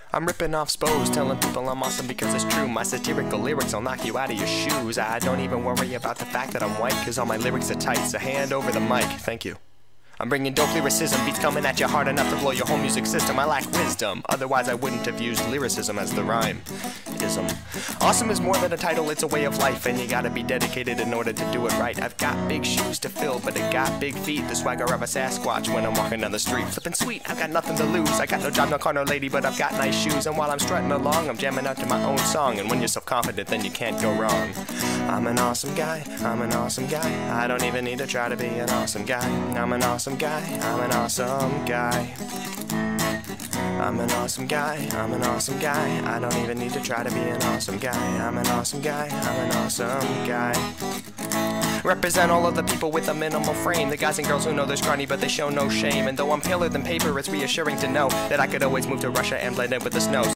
I'm ripping off spos, telling people I'm awesome because it's true. My satirical lyrics will knock you out of your shoes. I don't even worry about the fact that I'm white, cause all my lyrics are tight, so hand over the mic, thank you. I'm bringing dope lyricism, beats coming at you hard enough to blow your whole music system. I lack wisdom, otherwise I wouldn't have used lyricism as the rhyme. Ism. Awesome is more than a title, it's a way of life, and you gotta be dedicated in order to do it right. I've got big shoes to fill, but it got big feet, the swagger of a Sasquatch when I'm walking down the street. Flippin' sweet, I've got nothing to lose, I got no job, no car, no lady, but I've got nice shoes. And while I'm strutting along, I'm jamming out to my own song, and when you're self-confident, then you can't go wrong. I'm an awesome guy, I'm an awesome guy, I don't even need to try to be an awesome guy. I'm an awesome guy, I'm an awesome guy. I'm an awesome guy, I'm an awesome guy, I don't even need to try to be an awesome guy. I'm an awesome guy, I'm an awesome guy. Represent all of the people with a minimal frame, the guys and girls who know they're scrawny but they show no shame. And though I'm paler than paper, it's reassuring to know that I could always move to Russia and blend in with the snow.